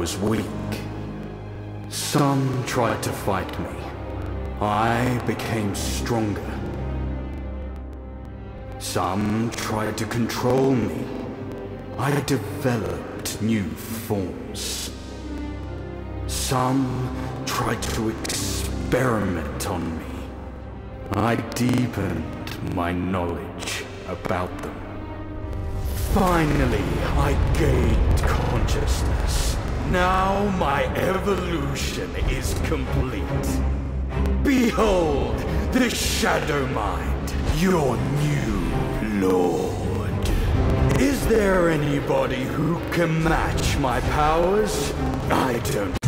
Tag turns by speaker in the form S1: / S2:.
S1: was weak. Some tried to fight me. I became stronger. Some tried to control me. I developed new forms. Some tried to experiment on me. I deepened my knowledge about them. Finally, I gained consciousness. Now my evolution is complete. Behold, the Shadow Mind, your new lord. Is there anybody who can match my powers? I don't